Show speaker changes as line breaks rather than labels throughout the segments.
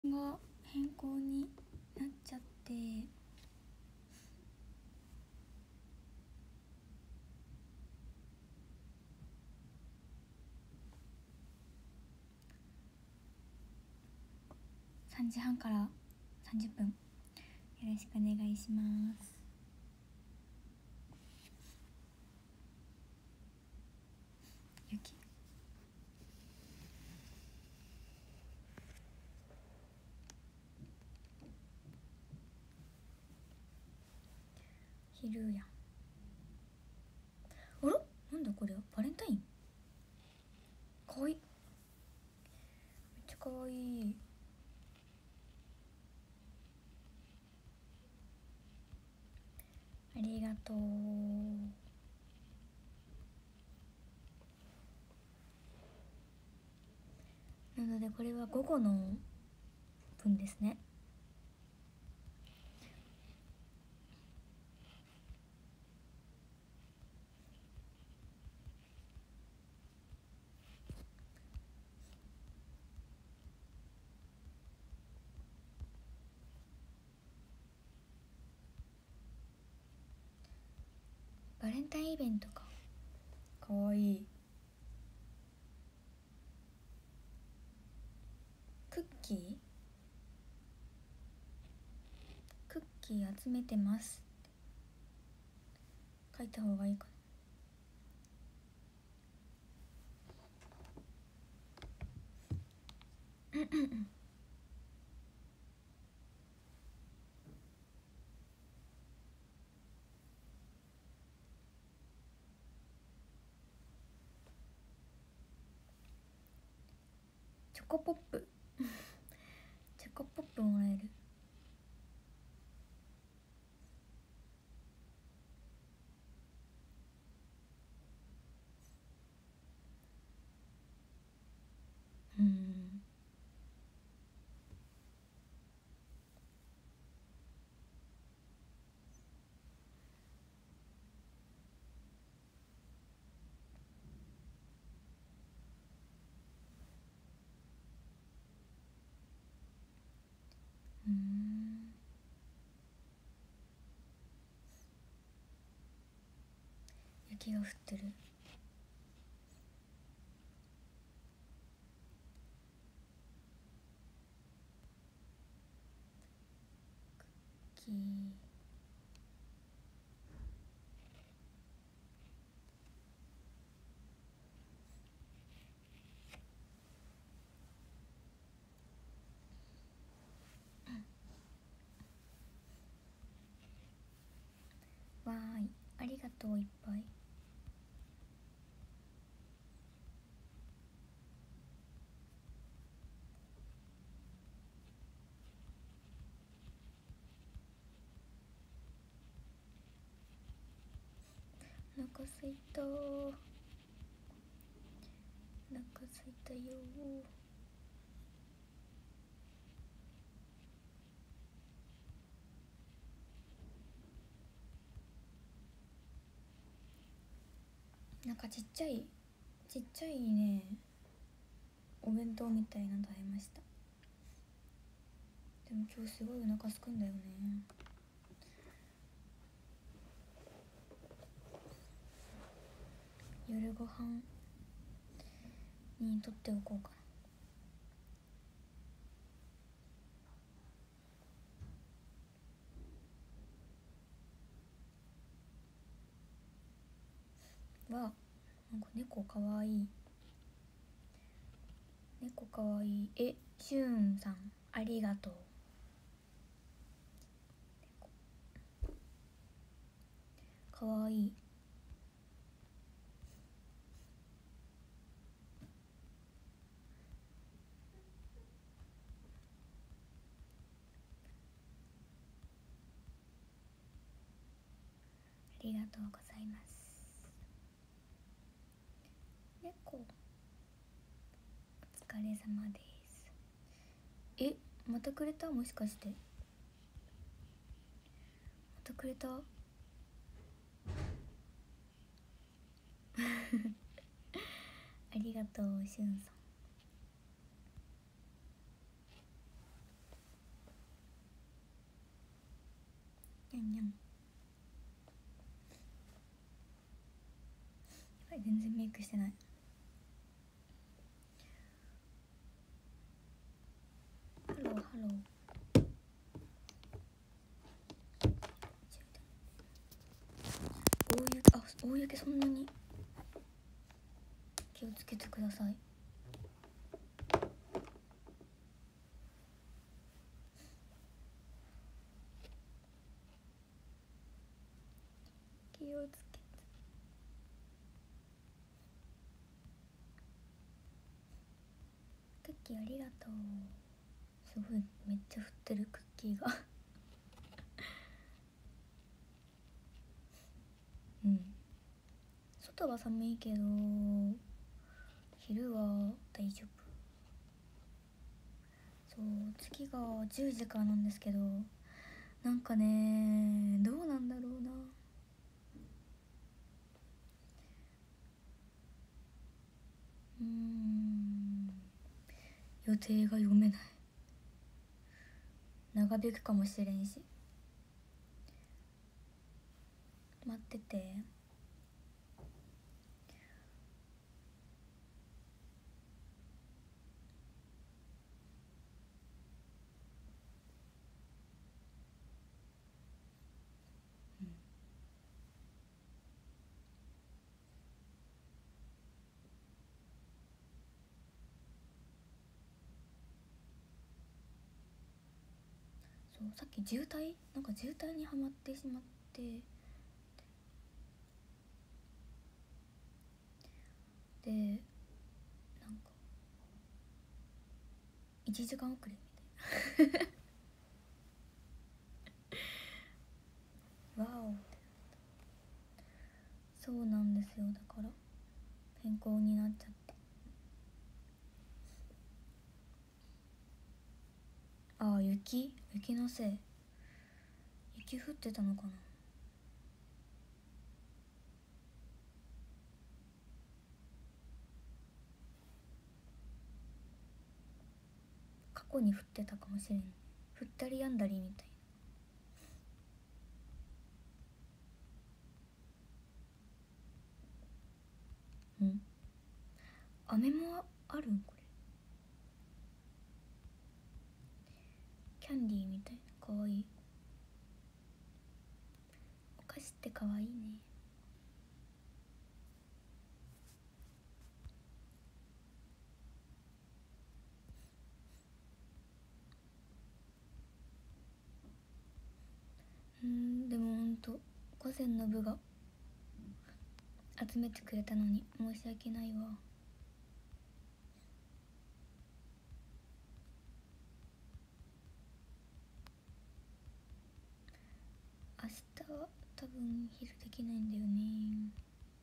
が変更になっちゃって、3時半から30分よろしくお願いします。雪昼やん。あら、なんだこれは。バレンタインかわいい、めっちゃかわいい。ありがとう。なのでこれは午後の分ですね。バレンタインイベントかわいい。クッキー集めてますって書いた方がいいかな。チョコポップチョコポップもらえる。雪が降ってる。クッキーわーい、ありがとう。いっぱい。お腹すいた、お腹すいたよ。なんかちっちゃいね、お弁当みたいなの食べました。でも今日すごいお腹すくんだよね。夜ご飯にとっておこうかな。わ、なんか猫かわいい。猫かわいい。しゅんさんありがとう。かわいい。ありがとうございます。猫お疲れ様です。またくれた？もしかしてまたくれた？ありがとうしゅんさん。 全然メイクしてない。ハローハロー。大雪そんなに気をつけてください。気をつけて。クッキーありがとう。すごいめっちゃ降ってるクッキーがうん、外は寒いけど昼は大丈夫。そう、次が10時からなんですけど、なんかね、どうなんだろうな。予定が読めない。長引くかもしれんし。待ってて。そう、さっき渋滞にはまってしまって、でなんか1時間遅れみたいなわお。そうなんですよ、だから変更になっちゃって。ああ、雪のせい。雪降ってたのかな。過去に降ってたかもしれん。降ったりやんだりみたいな。飴もあるんこれ。キャンディーみたいな、かわいい。お菓子ってかわいいね。でもほんと午前の部が集めてくれたのに申し訳ないわ。明日は多分昼できないんだよね。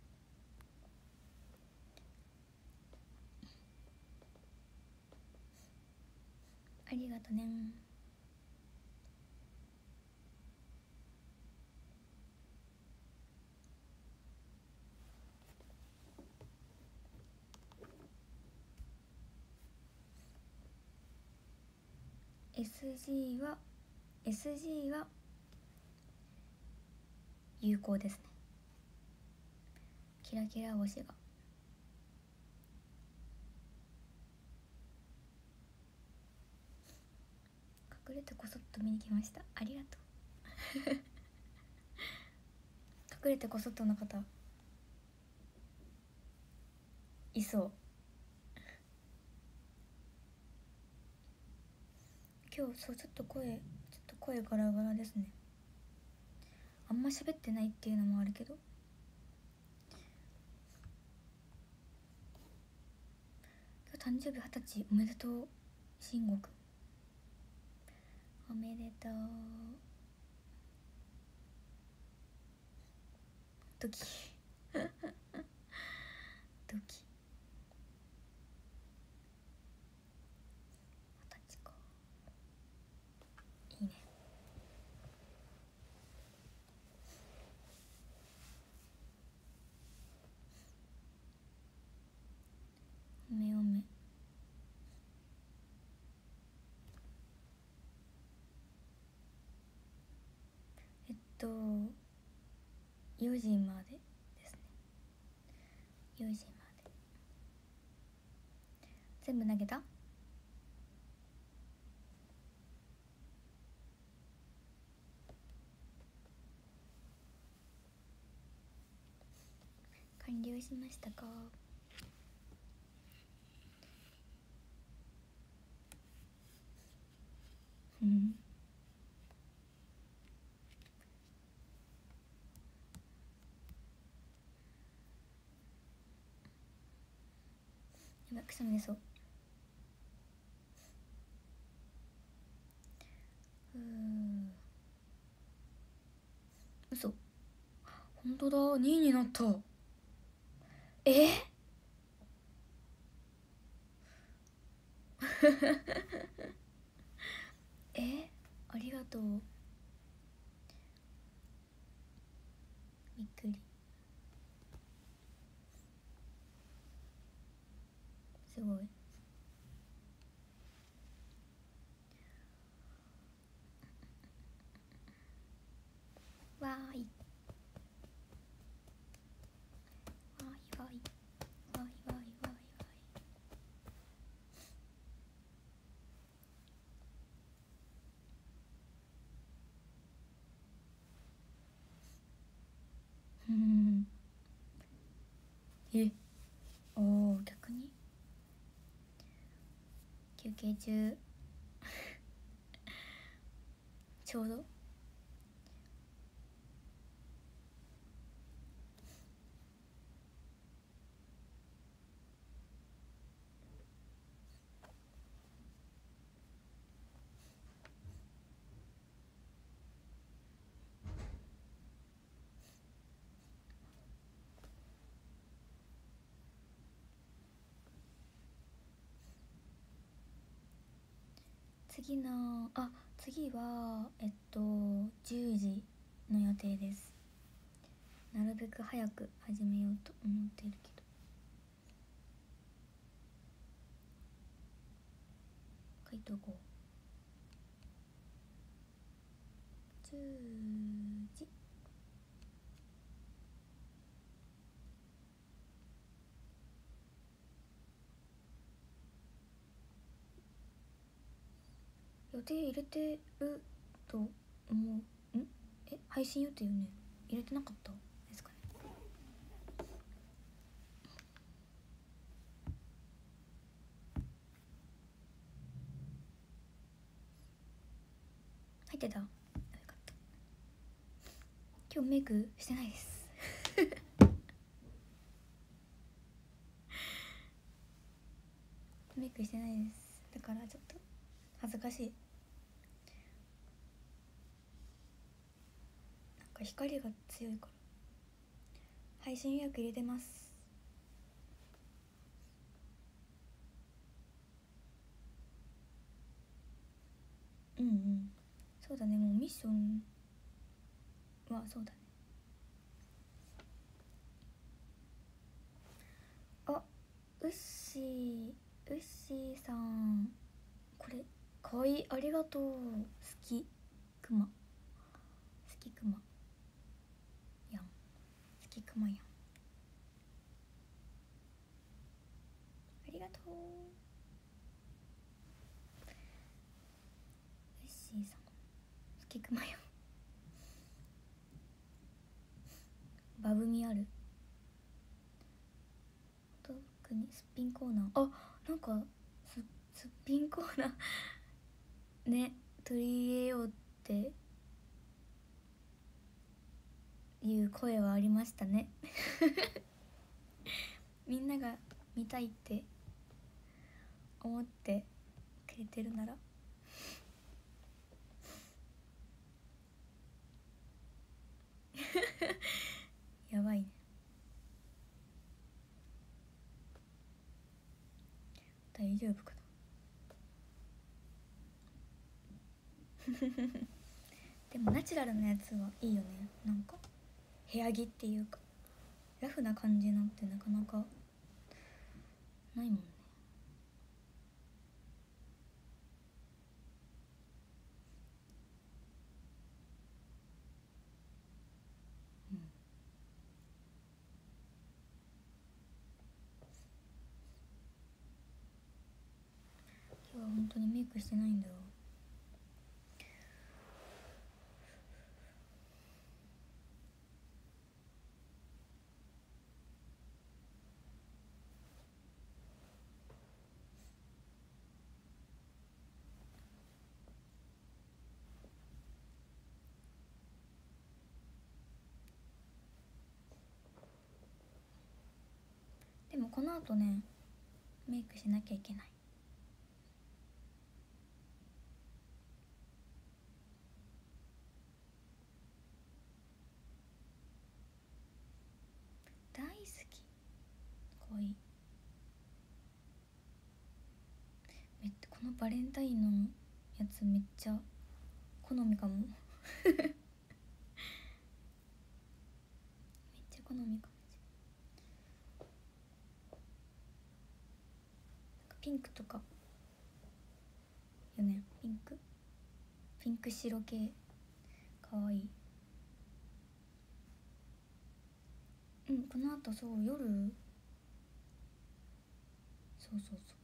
ありがとね。SG は有効ですね。キラキラ星が隠れてこそっと見に来ました。ありがとう隠れてこそっとの方いそう。今日そうちょっと声ガラガラですね。あんま喋ってないっていうのもあるけど、今日誕生日20歳おめでとう。慎吾くんおめでとう。ドキドキ。20歳か、いいね。おめおめ。4時までですね。 4時まで全部投げた？完了しましたか？うんやばい、くしゃみ出そう。嘘、本当だ、2位になった。ありがとう。びっくり。すごい。わーいわーいわーいわーいわーいわーいわーい。おお、逆に休憩中ちょうど。次は10時の予定です。なるべく早く始めようと思ってるけど、書いとこう。10時。予定入れてると思う。配信予定よね。入れてなかったですかね。入ってた？よかった。今日メイクしてないですメイクしてないです。だからちょっと恥ずかしい。なんか光が強いから。配信予約入れてます。そうだね、もうミッションはそうだね。ウッシーさん、これかわいい、ありがとう。好きクマやん。好きクマやん。ありがとう。ウッシーさん、好きクマやん。バブみある。特にすっぴんコーナー、なんかすっぴんコーナーね、取り入れようっていう声はありましたねみんなが見たいって思ってくれてるならやばいね。大丈夫かなでもナチュラルなやつはいいよね。なんか部屋着っていうかラフな感じのってなかなかないもんね。 本当にメイクしてないんだよ。でもこの後ねメイクしなきゃいけない。大好き。かわいい。このバレンタインのやつめっちゃ好みかもめっちゃ好みかもしれない。ピンクとかよね。ピンク白系かわいい。この後そう夜そう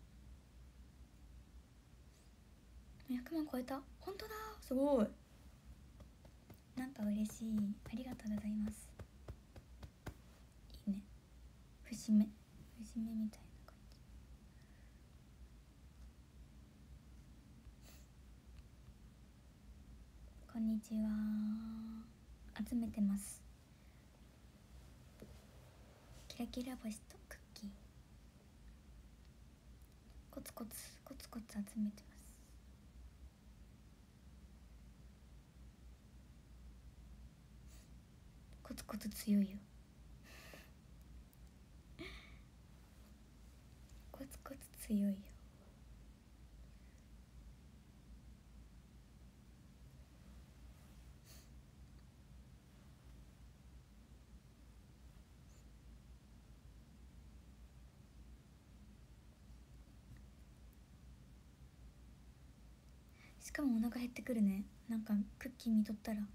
100万超えた。本当だ、すごい。なんか嬉しい。ありがとうございます。いいね。節目みたいな感じ。こんにちは。集めてます。キラキラ星とクッキーコツコツ集めてます。コツコツ強いよコツコツ強いよ。しかもお腹減ってくるね。なんかクッキー見とったら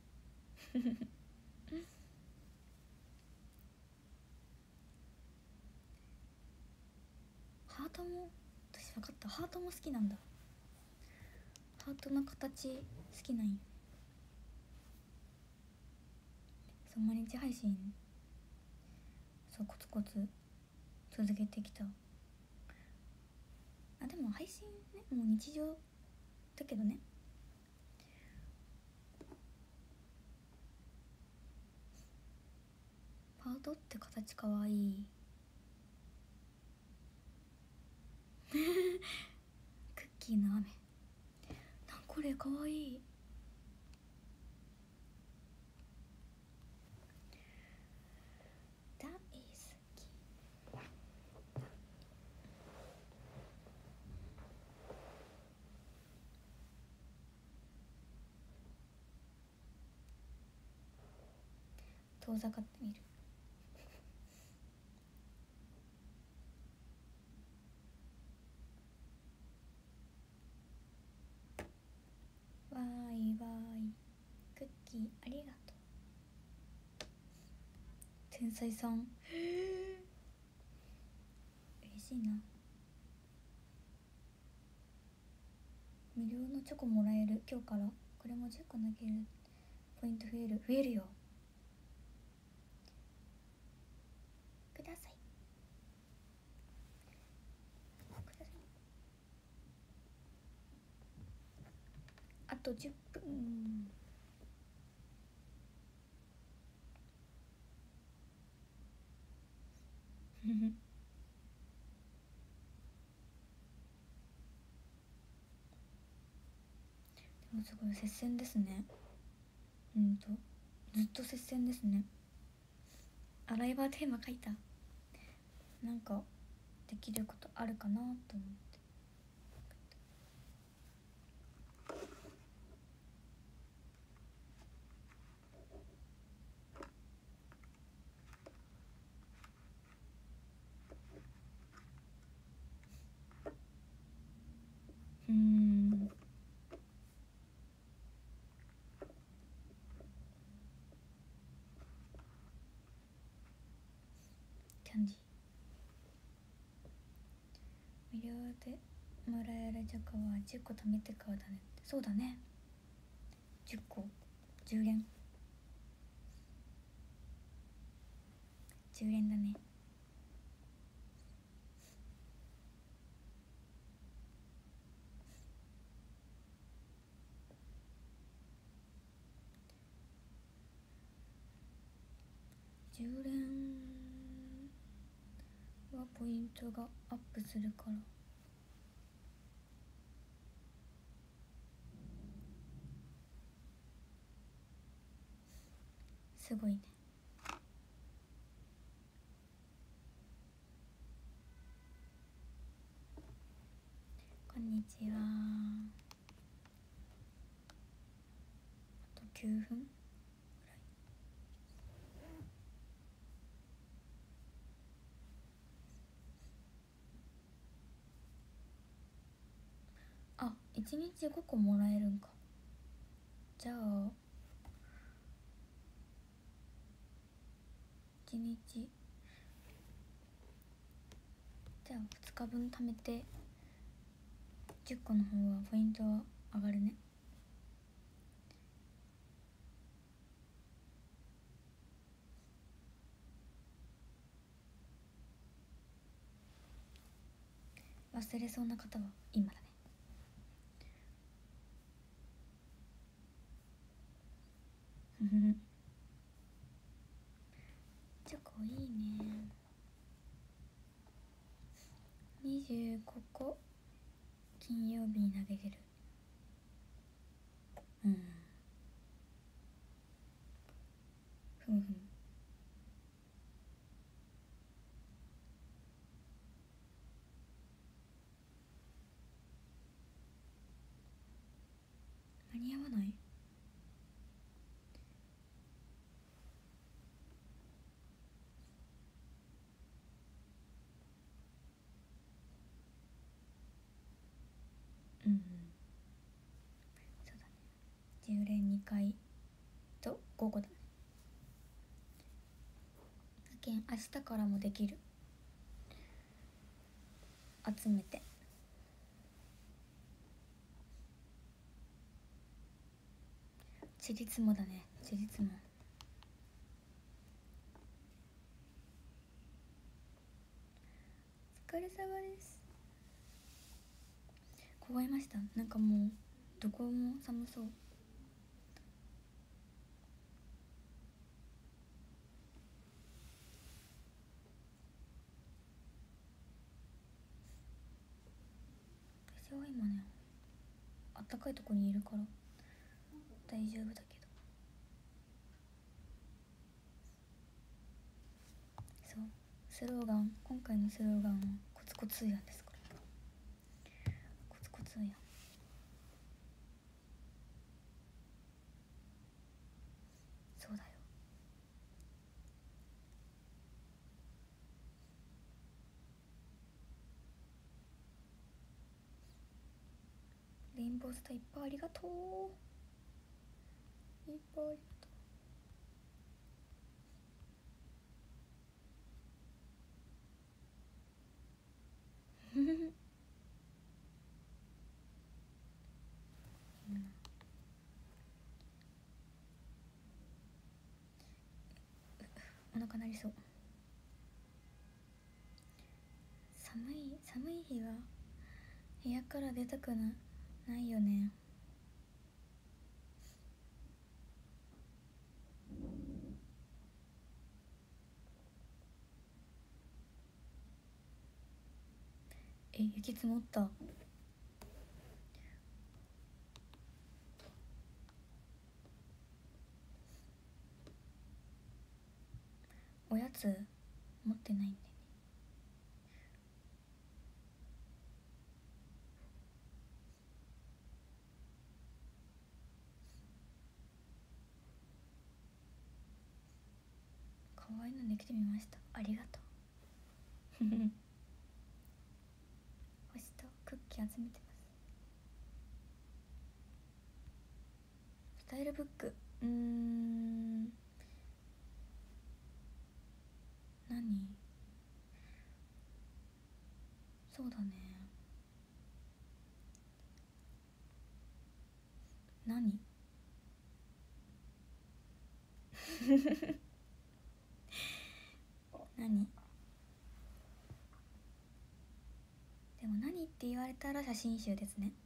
ハートも、私分かった、ハートも好きなんだ。ハートの形好きなんよ。そう毎日配信そうコツコツ続けてきた。でも配信ねもう日常だけどね。ハートって形かわいいクッキーの雨。これかわいい。大好き。遠ざかってみる。わーいわーい。クッキーありがとう。天才さん嬉しいな。無料のチョコもらえる。今日からこれも10個投げる。ポイント増えるよ。くださいあと10分でもすごい接戦ですね。ずっと接戦ですね。ライバーテーマ書いた。なんかできることあるかなと思って。キャンディー無料でもらえるチョコは10個貯めてからだねって。そうだね、10個10連10連だね。10連はポイントがアップするから、すごいね。こんにちは。あと9分ぐらい。あ、1日5個もらえるんか。じゃあ1日じゃあ2日分貯めて10個の方はポイントは上がるね。忘れそうな方は今だね。チョコいいね。25個金曜日に投げれる。ふむふむ。間に合わない。そうだね、10連2回と午後だね。けん明日からもできる。集めてちりつもだね、ちりつも。お疲れ様です。凍えました。なんかもうどこも寒そう。私は今ねあったかいとこにいるから大丈夫だけど。そう、スローガン、今回のスローガンはコツコツやんですから。コツコツやん。そうだよ。レインボースターいっぱいありがとう。いっぱいありがとう。お腹鳴りそう。寒い日は部屋から出たくないよね。雪積もった。おやつ持ってないんでね。可愛いのできてみました。ありがとう。星とクッキー集めてます。スタイルブック、何？そうだね、 何何でも何って言われたら写真集ですね。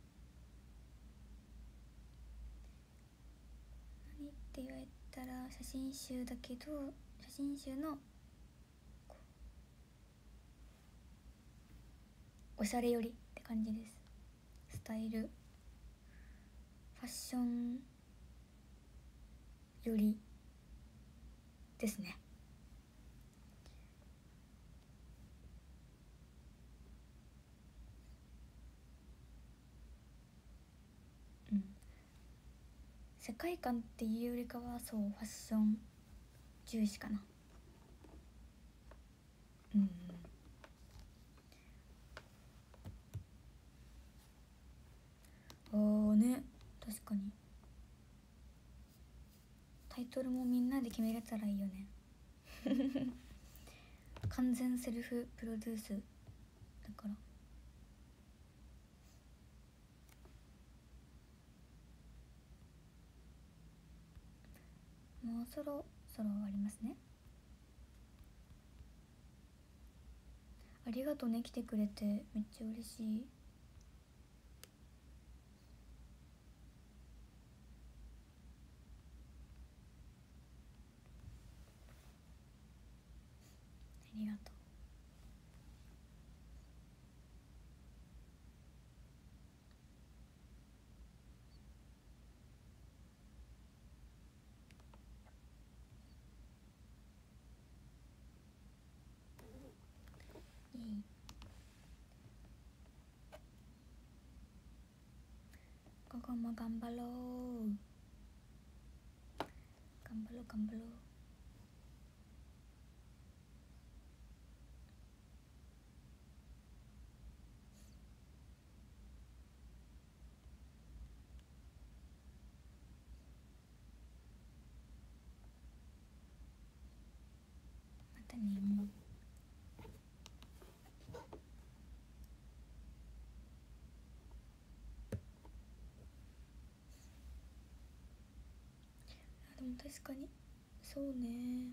何って言われたら写真集だけど、写真集のおしゃれ寄りって感じです。スタイルファッション寄りですね。うん、世界観っていうよりかはそうファッション重視かな。うんああね、確かにタイトルもみんなで決めれたらいいよね完全セルフプロデュースだから。もうそろそろ終わりますね。ありがとうね、来てくれてめっちゃ嬉しい。ありがとう。いい、午後も頑張ろう、頑張ろう頑張ろう。またね。でも確かにそうね、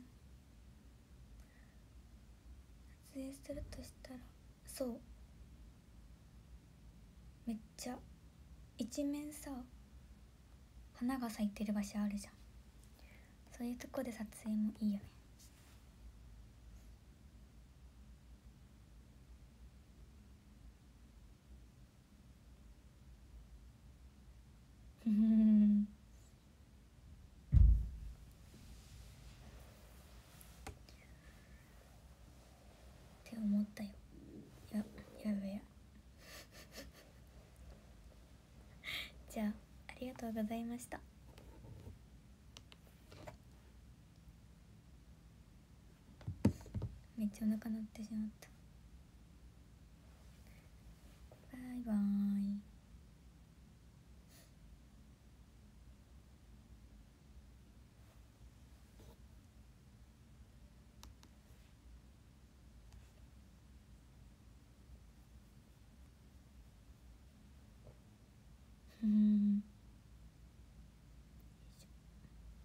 撮影するとしたらそうめっちゃ一面さ花が咲いてる場所あるじゃん。そういうとこで撮影もいいよね。って思ったよ。やべやじゃあありがとうございました。めっちゃお腹鳴ってしまった。バイバーイ。バ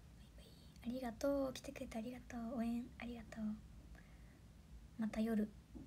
イバイ。ありがとう、来てくれてありがとう、応援ありがとう。また夜